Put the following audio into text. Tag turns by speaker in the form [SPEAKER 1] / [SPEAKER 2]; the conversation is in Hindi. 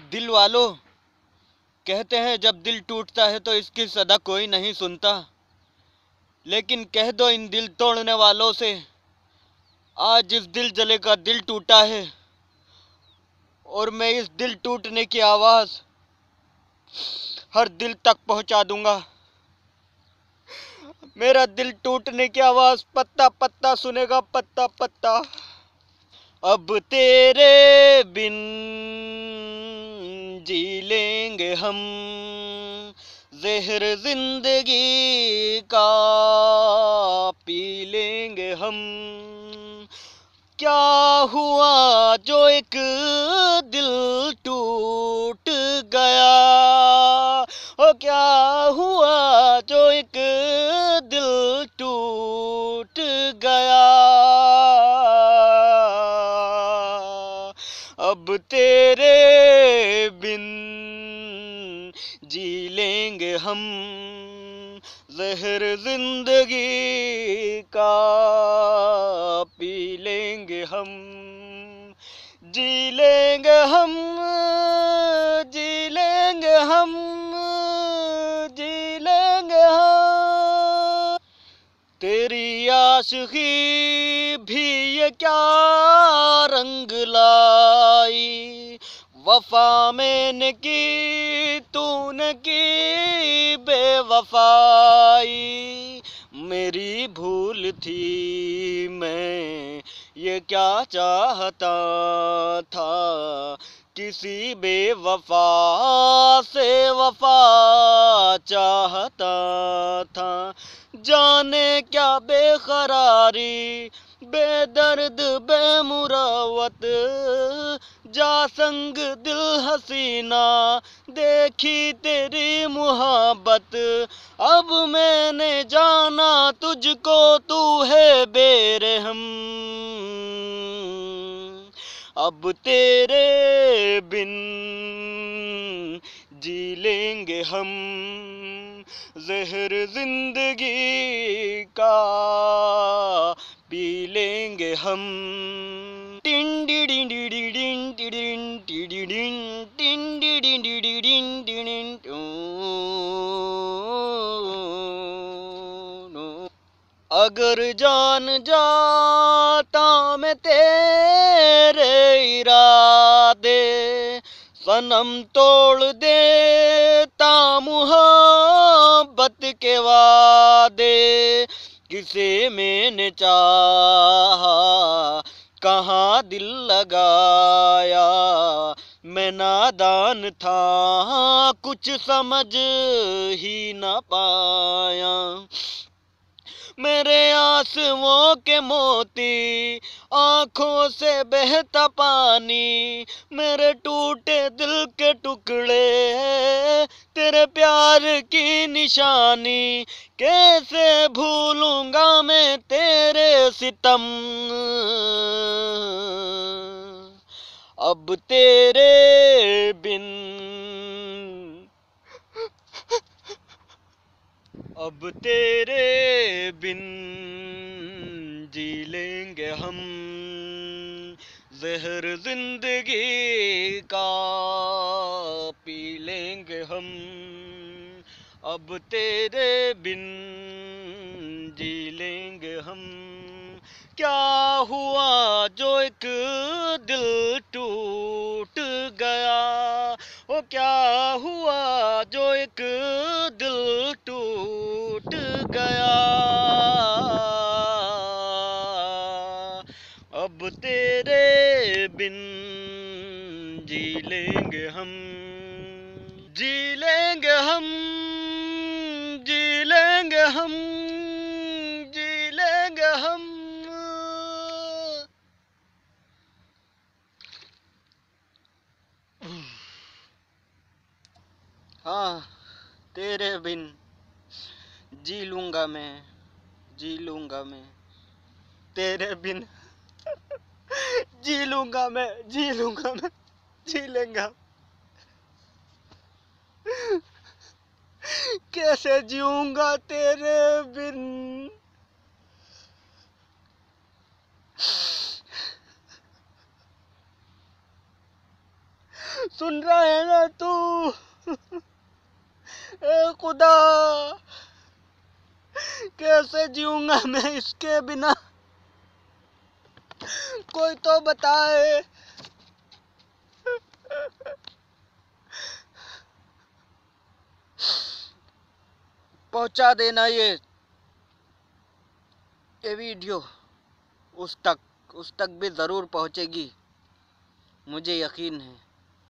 [SPEAKER 1] दिल वालों, कहते हैं जब दिल टूटता है तो इसकी सदा कोई नहीं सुनता, लेकिन कह दो इन दिल तोड़ने वालों से, आज जिस दिल जले का दिल टूटा है, और मैं इस दिल टूटने की आवाज़ हर दिल तक पहुंचा दूंगा। मेरा दिल टूटने की आवाज़ पत्ता पत्ता सुनेगा, पत्ता पत्ता। अब तेरे बिन जी लेंगे हम, जहर जिंदगी का पी लेंगे हम। क्या हुआ जो एक दिल टूट गया, ओ क्या हुआ जो एक दिल टूट गया। अब तेरे बिन जी लेंगे हम, जहर जिंदगी का पी लेंगे हम। जी लेंगे हम, जी लेंगे हम, जी लेंगे हम। तेरी आशिकी भी ये क्या रंग लाई, वफा मैंने की तूने की बेवफाई। मेरी भूल थी, मैं ये क्या चाहता था, किसी बेवफा से वफा चाहता था। जाने क्या बेकरारी, बेदर्द बेमुरवत, जा संग दिल हसीना देखी तेरी मुहब्बत। अब मैंने जाना तुझको तू है बेरहम, अब तेरे बिन जी लेंगे हम, जहर जिंदगी का पी लेंगे हम। टिन डी डी डी डी डिन टी डिन टी डी डिन टिन डी डी डी डी डिन टी डिन टू। अगर जान जाता मैं तेरे इरादे, सनम तोड़ देता मुहब्बत के वादे। किसे मैंने चाहा, कहाँ दिल लगाया, मैं नादान था कुछ समझ ही न पाया। मेरे आंसुओं के मोती, आँखों से बहता पानी, मेरे टूटे दिल के टुकड़े तेरे प्यार की निशानी। कैसे भूलूंगा मैं तेरे सितम, अब तेरे बिन, अब तेरे बिन जी लेंगे हम, जहर जिंदगी का पी लेंगे हम। अब तेरे बिन जी लेंगे हम। क्या हुआ जो एक दिल टूट गया, ओ क्या हुआ जो एक दिल टूट गया। अब तेरे बिन जी लेंगे हम, जी लेंगे हम, जी लेंगे हम, जी लेंगे हम। हाँ, तेरे बिन जी लूंगा मैं, जी लूंगा मैं तेरे बिन। जी लूंगा मैं, जी लूंगा मैं, जी लेंगा। कैसे जीऊंगा तेरे बिन। सुन रहा है ना तू? ए खुदा, कैसे जीऊंगा मैं इसके बिना? कोई तो बताए। पहुंचा देना ये वीडियो उस तक भी ज़रूर पहुंचेगी, मुझे यकीन है।